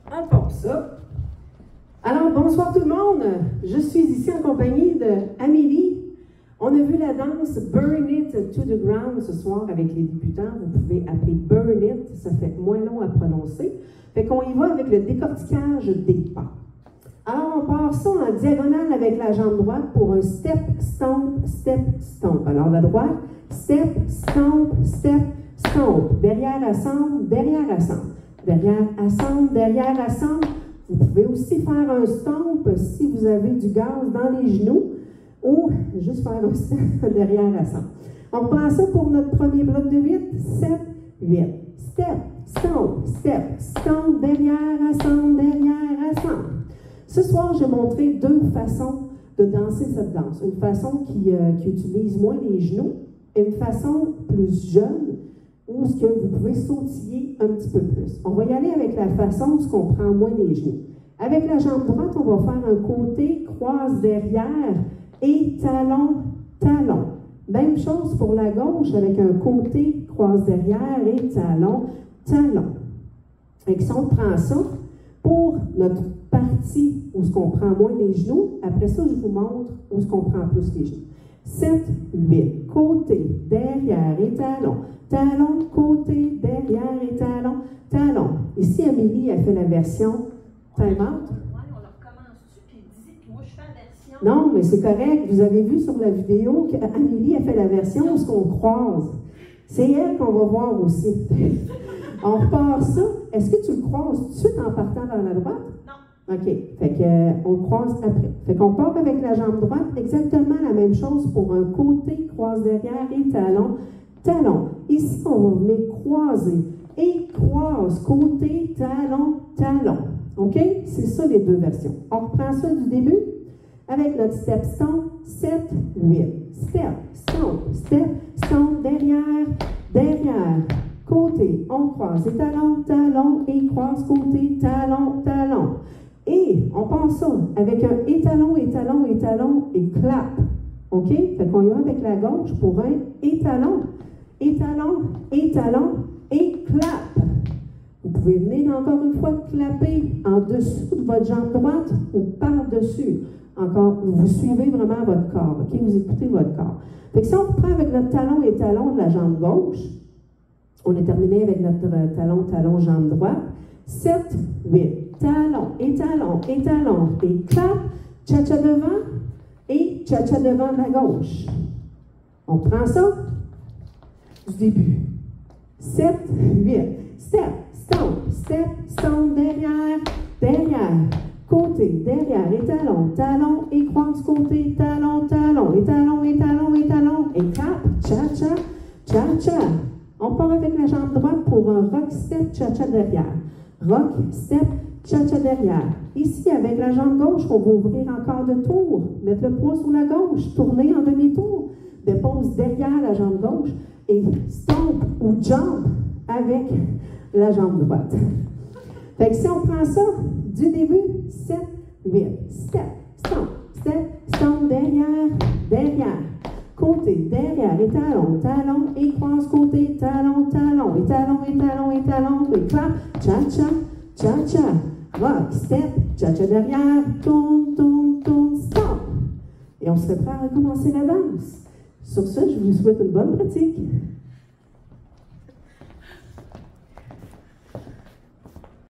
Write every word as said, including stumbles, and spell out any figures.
On part ça. Alors, bonsoir tout le monde. Je suis ici en compagnie d'Amélie. On a vu la danse Burn It to the Ground ce soir avec les débutants. Vous pouvez appeler Burn It, ça fait moins long à prononcer. Fait qu'on y va avec le décortiquage des pas. Alors, on part ça en diagonale avec la jambe droite pour un step, stomp, step, stomp. Alors, la droite, step, stomp, step, stomp. Derrière, assemble, derrière, assemble. Derrière, assemble, derrière, assemble. Vous pouvez aussi faire un stomp si vous avez du gaz dans les genoux ou juste faire un step derrière, assemble. On prend ça pour notre premier bloc de huit, sept, huit. Step, stomp, step, stomp, derrière, assemble, derrière, assemble. Ce soir, j'ai montré deux façons de danser cette danse. Une façon qui, euh, qui utilise moins les genoux et une façon plus jeune où ce que vous pouvez sautiller un petit peu plus. On va y aller avec la façon où on prend moins les genoux. Avec la jambe droite, on va faire un côté, croise derrière et talon, talon. Même chose pour la gauche avec un côté, croise derrière et talon, talon. Et si on prend ça, pour notre partie où ce qu'on prend moins les genoux, après ça, je vous montre où ce qu'on prend plus les genoux. sept, huit, côté, derrière et talon, talon, côté, derrière et talon, talon. Ici, Amélie a fait la version time out. Oui, on leur commence-tu, puis dites, moi je fais la version. Non, mais c'est correct. Vous avez vu sur la vidéo qu'Amélie a fait la version où ce qu'on croise. C'est elle qu'on va voir aussi. On repart ça. Est-ce que tu le croises tout de suite en partant vers la droite? Non. OK. Fait qu'on euh, le croise après. Fait qu'on part avec la jambe droite, exactement la même chose pour un côté, croise derrière et talon, talon. Ici, on va venir croiser et croise, côté, talon, talon. OK? C'est ça les deux versions. On reprend ça du début avec notre step, stomp, sept, huit. Step, stomp, step, stomp, derrière, derrière. Côté, on croise et talon, talon, et croise, côté, talon, talon. Et on pense ça avec un étalon, étalon, étalon et clap. OK? Fait qu'on y va avec la gauche pour un étalon, étalon, étalon et clap. Vous pouvez venir encore une fois clapper en dessous de votre jambe droite ou par-dessus. Encore, vous suivez vraiment votre corps. OK? Vous écoutez votre corps. Fait que si on reprend avec notre talon et talon de la jambe gauche, on est terminé avec notre talon, talon, jambe droite. sept, huit. Talon, et talon, et talon, et clap, cha-cha devant, et cha-cha devant de la gauche. On prend ça du début. sept, huit. Step, stomp, step, stomp, derrière, derrière, côté, derrière, et talon, talon, et croise, côté, talon, talon, et talon, et talon, et talon, et clap, cha-cha, cha-cha. On part avec la jambe droite pour un rock step, cha-cha derrière. Rock, step, cha-cha derrière. Ici, avec la jambe gauche, on va ouvrir encore de tour. Mettre le poids sur la gauche, tourner en demi-tour. Dépose derrière la jambe gauche et stomp ou jump avec la jambe droite. Fait que si on prend ça du début, sept, huit. Step, stomp, step, stomp, derrière, derrière. Côté, derrière, et talon, talon, et croise, côté, talon, talon, et talon, et talon, et talon, et clap, cha-cha, cha-cha, rock, step, cha-cha derrière, tourne, tourne, tourne, stop. Et on serait prêt à recommencer la danse. Sur ce, je vous souhaite une bonne pratique.